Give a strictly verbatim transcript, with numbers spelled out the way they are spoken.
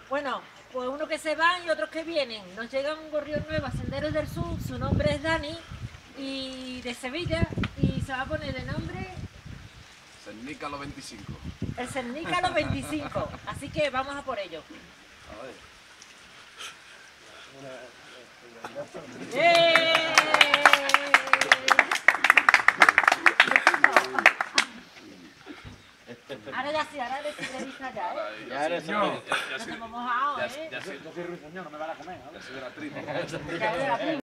Bueno, pues uno que se van y otros que vienen. Nos llega un gorrión nuevo a Senderos del Sur, su nombre es Dani, y de Sevilla, y se va a poner de nombre... Cernícalo veinticinco. El Cernícalo veinticinco, así que vamos a por ello. ¡Eh! Ahora ya sí, ahora sí le dije ya, ¿eh? Ya eres yo. Nos hemos mojado, ¿eh? Ya soy ruiseñor, no me van a comer. Ya soy de la tripa. Ya eres la